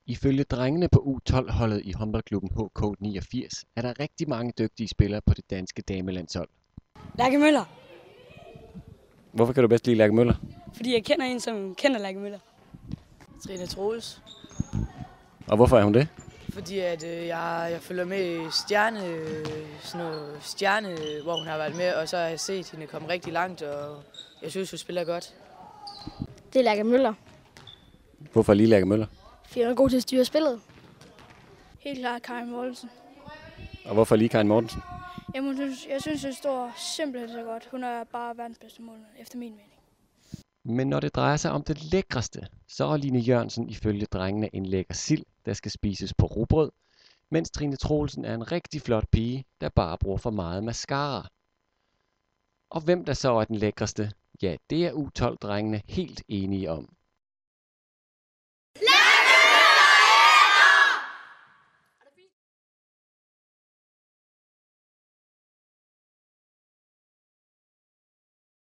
Ifølge drengene på U12-holdet i håndboldklubben HK 89 er der rigtig mange dygtige spillere på det danske damelandshold. Lærke Møller, Hvorfor kan du bedst lide Lærke Møller? fordi jeg kender en, som kender Lærke Møller. Trine Troels, Og hvorfor er hun det? fordi at jeg følger med i stjerne, hvor hun har været med, og så har jeg set hende komme rigtig langt, og jeg synes, hun spiller godt. Det er Lærke Møller. Hvorfor lige Lærke Møller? Fordi hun er god til at styre spillet. Helt klart Karin Mortensen. Og hvorfor lige Karin Mortensen? Jamen, jeg synes, det står simpelthen så godt. Hun er bare verdens bedste målmand, efter min mening. Men når det drejer sig om det lækreste, så er Line Jørgensen ifølge drengene en lækker sild, der skal spises på rugbrød, mens Trine Troelsen er en rigtig flot pige, der bare bruger for meget mascara. Og hvem der så er den lækreste, ja, det er U12-drengene helt enige om.